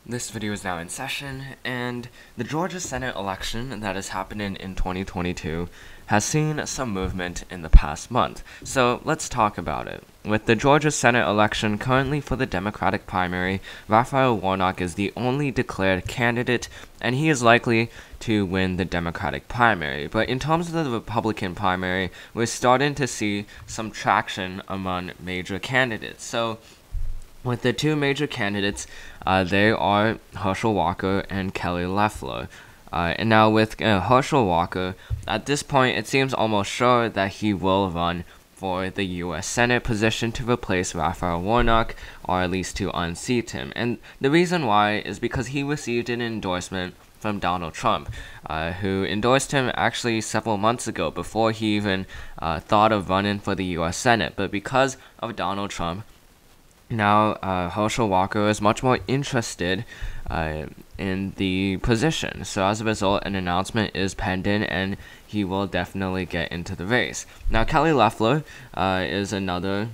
This video is now in session, and the Georgia Senate election that is happening in 2022 has seen some movement in the past month. So let's talk about it. With the Georgia Senate election currently for the Democratic primary, Raphael Warnock is the only declared candidate, and he is likely to win the Democratic primary. But in terms of the Republican primary, we're starting to see some traction among major candidates. So with the two major candidates, they are Herschel Walker and Kelly Loeffler. And now with Herschel Walker, at this point, it seems almost sure that he will run for the U.S. Senate position to replace Raphael Warnock, or at least to unseat him. And the reason why is because he received an endorsement from Donald Trump, who endorsed him actually several months ago before he even thought of running for the U.S. Senate. But because of Donald Trump, now Herschel Walker is much more interested in the position. So as a result, an announcement is pending, and he will definitely get into the race. Now Kelly Loeffler is another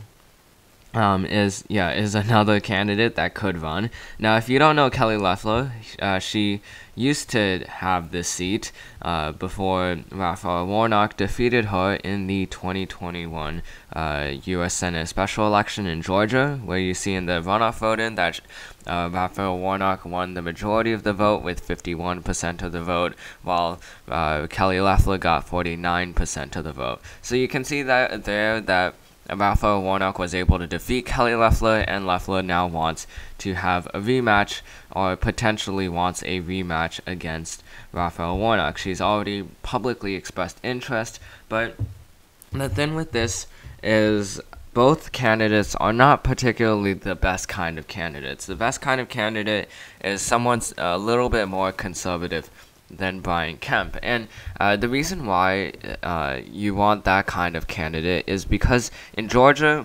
another candidate that could run. Now, if you don't know Kelly Loeffler, she used to have this seat before Raphael Warnock defeated her in the 2021 U.S. Senate special election in Georgia, where you see in the runoff voting that Raphael Warnock won the majority of the vote with 51% of the vote, while Kelly Loeffler got 49% of the vote. So you can see that there that Raphael Warnock was able to defeat Kelly Loeffler, and Loeffler now wants to have a rematch, or potentially wants a rematch against Raphael Warnock. She's already publicly expressed interest, but the thing with this is both candidates are not particularly the best kind of candidates. The best kind of candidate is someone a little bit more conservative than Brian Kemp. And the reason why you want that kind of candidate is because in Georgia,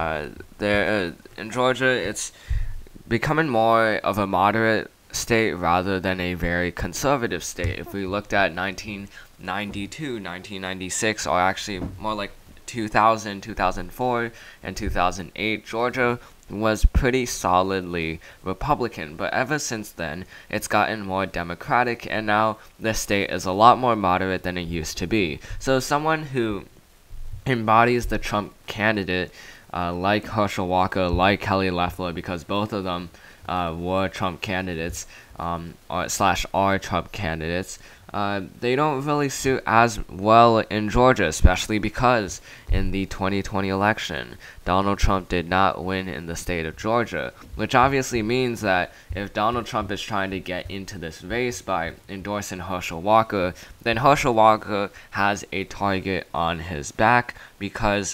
it's becoming more of a moderate state rather than a very conservative state. If we looked at 1992, 1996, or actually more like 2000, 2004, and 2008, Georgia was pretty solidly Republican, but ever since then, it's gotten more Democratic, and now the state is a lot more moderate than it used to be. So someone who embodies the Trump candidate, like Herschel Walker, like Kelly Loeffler, because both of them were Trump candidates, are Trump candidates, they don't really suit as well in Georgia, especially because in the 2020 election, Donald Trump did not win in the state of Georgia, which obviously means that if Donald Trump is trying to get into this race by endorsing Herschel Walker, then Herschel Walker has a target on his back because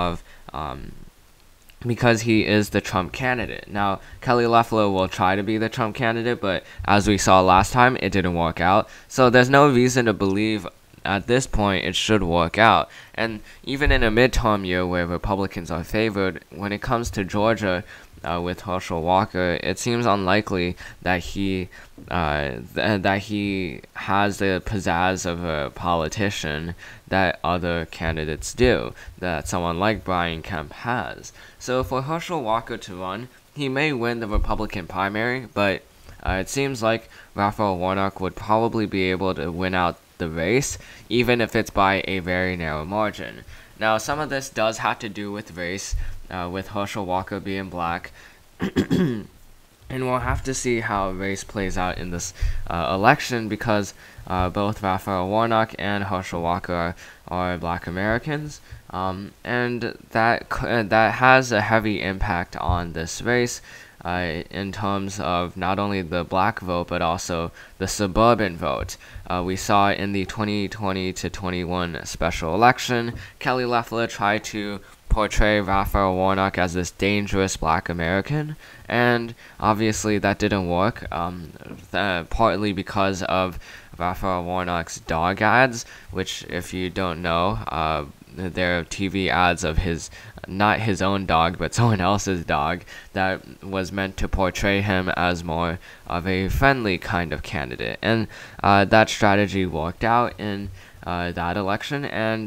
he is the Trump candidate. Now, Kelly Loeffler will try to be the Trump candidate, but as we saw last time, it didn't work out. So there's no reason to believe at this point it should work out. And even in a midterm year where Republicans are favored, when it comes to Georgia, with Herschel Walker, it seems unlikely that he has the pizzazz of a politician that other candidates do, that someone like Brian Kemp has. So for Herschel Walker to run, he may win the Republican primary, but it seems like Raphael Warnock would probably be able to win out the race, even if it's by a very narrow margin. Now, some of this does have to do with race, with Herschel Walker being black, and we'll have to see how race plays out in this election, because both Raphael Warnock and Herschel Walker are black Americans, and that has a heavy impact on this race, in terms of not only the black vote but also the suburban vote. We saw in the 2020 to 21 special election, Kelly Loeffler tried to portray Raphael Warnock as this dangerous black American, and obviously that didn't work, partly because of Raphael Warnock's dog ads, which, if you don't know, they're TV ads of not his own dog, but someone else's dog, that was meant to portray him as more of a friendly kind of candidate. And that strategy worked out in that election, and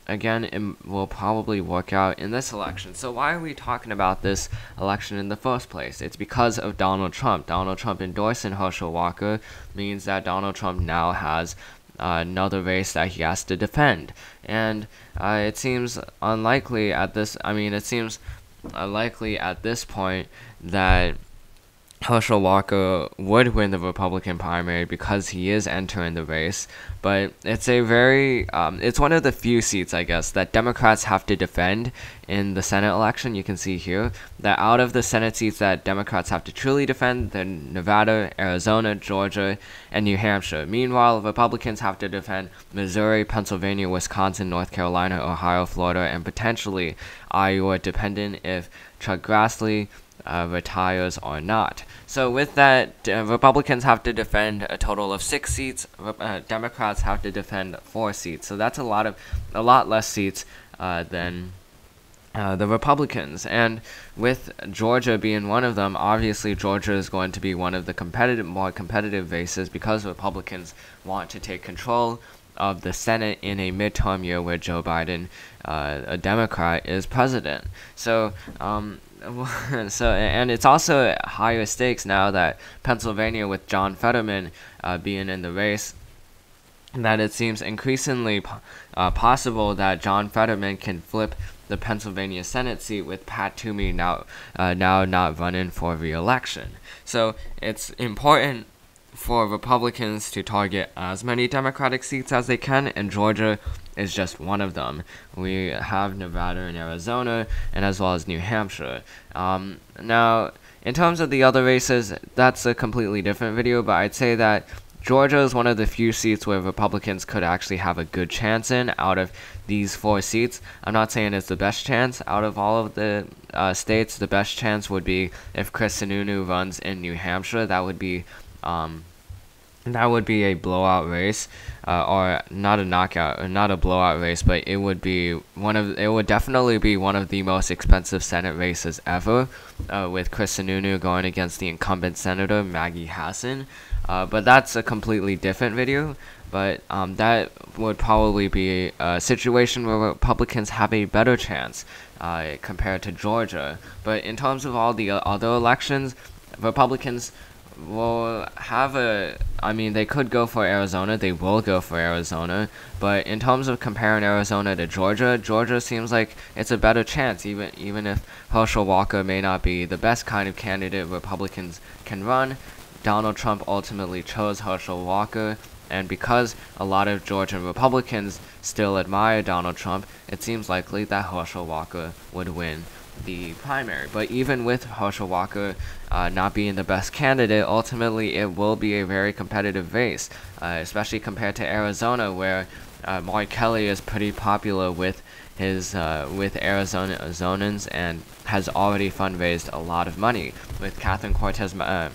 again, it will probably work out in this election. So why are we talking about this election in the first place? It's because of Donald Trump. Donald Trump endorsing Herschel Walker means that Donald Trump now has another race that he has to defend, and it seems unlikely at this. It seems unlikely at this point that Herschel Walker would win the Republican primary because he is entering the race, but it's it's one of the few seats, I guess, that Democrats have to defend in the Senate election. You can see here that out of the Senate seats that Democrats have to truly defend, they're Nevada, Arizona, Georgia, and New Hampshire. Meanwhile, Republicans have to defend Missouri, Pennsylvania, Wisconsin, North Carolina, Ohio, Florida, and potentially Iowa, depending if Chuck Grassley retires or not. So with that, Republicans have to defend a total of 6 seats. Democrats have to defend 4 seats. So that's a lot less seats than the Republicans. And with Georgia being one of them, obviously Georgia is going to be one of the more competitive races because Republicans want to take control of the Senate in a midterm year where Joe Biden, a Democrat, is president. So and it's also higher stakes now that Pennsylvania, with John Fetterman being in the race, that it seems increasingly possible that John Fetterman can flip the Pennsylvania Senate seat, with Pat Toomey now not running for re-election. So it's important for Republicans to target as many Democratic seats as they can, and Georgia is just one of them. We have Nevada and Arizona, and as well as New Hampshire. Now, in terms of the other races, that's a completely different video, but I'd say that Georgia is one of the few seats where Republicans could actually have a good chance in out of these 4 seats. I'm not saying it's the best chance out of all of the states. The best chance would be if Chris Sununu runs in New Hampshire. That would be a blowout race, or not a knockout, or not a blowout race, but it would definitely be one of the most expensive Senate races ever, with Chris Sununu going against the incumbent Senator Maggie Hassan. But that's a completely different video. But that would probably be a situation where Republicans have a better chance compared to Georgia. But in terms of all the other elections, Republicans will have they could go for Arizona. They will go for Arizona. But in terms of comparing Arizona to Georgia, Georgia seems like it's a better chance, even if Herschel Walker may not be the best kind of candidate Republicans can run. Donald Trump ultimately chose Herschel Walker, and because a lot of Georgian Republicans still admire Donald Trump, it seems likely that Herschel Walker would win the primary. But even with Herschel Walker not being the best candidate, ultimately it will be a very competitive race, especially compared to Arizona, where Mark Kelly is pretty popular with his with Arizonans and has already fundraised a lot of money. With Catherine Cortez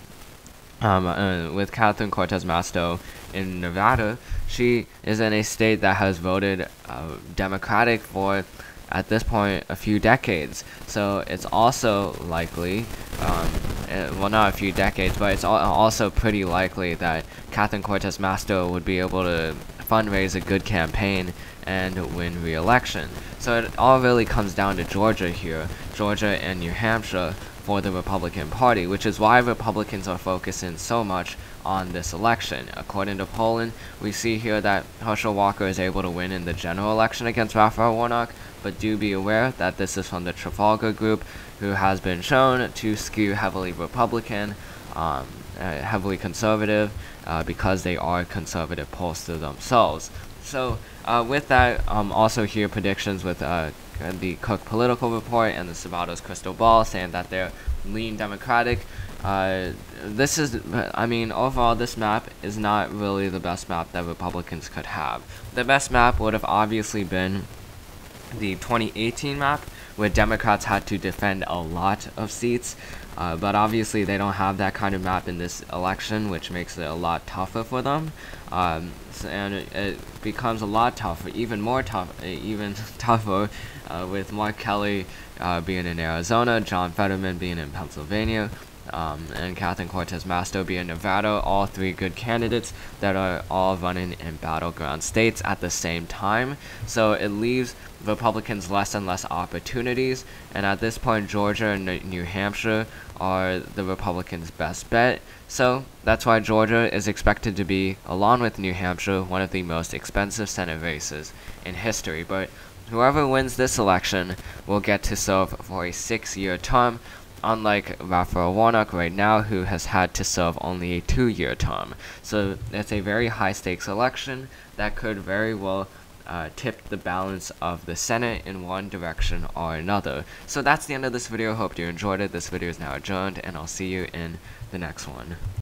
Masto in Nevada, she is in a state that has voted Democratic for, at this point, a few decades. So it's also likely, well, not a few decades, but it's also pretty likely that Catherine Cortez Masto would be able to fundraise a good campaign and win re-election. So it all really comes down to Georgia here, Georgia and New Hampshire, for the Republican Party, which is why Republicans are focusing so much on this election. According to polling, we see here that Herschel Walker is able to win in the general election against Raphael Warnock, but do be aware that this is from the Trafalgar Group, who has been shown to skew heavily Republican, heavily conservative, because they are conservative pollsters themselves. So with that, also here predictions with the Cook Political Report and the Sabato's Crystal Ball saying that they're lean Democratic. This is, overall this map is not really the best map that Republicans could have. The best map would have obviously been the 2018 map, where Democrats had to defend a lot of seats, but obviously they don't have that kind of map in this election, which makes it a lot tougher for them. And it becomes a lot tougher, even tougher, with Mark Kelly being in Arizona, John Fetterman being in Pennsylvania, and Catherine Cortez Masto being Nevada, all three good candidates that are all running in battleground states at the same time. So it leaves Republicans less and less opportunities, and at this point Georgia and New Hampshire are the Republicans' best bet. So that's why Georgia is expected to be, along with New Hampshire, one of the most expensive Senate races in history. But whoever wins this election will get to serve for a 6-year term, unlike Raphael Warnock right now, who has had to serve only a 2-year term. So it's a very high-stakes election that could very well tip the balance of the Senate in one direction or another. So that's the end of this video. Hope you enjoyed it. This video is now adjourned, and I'll see you in the next one.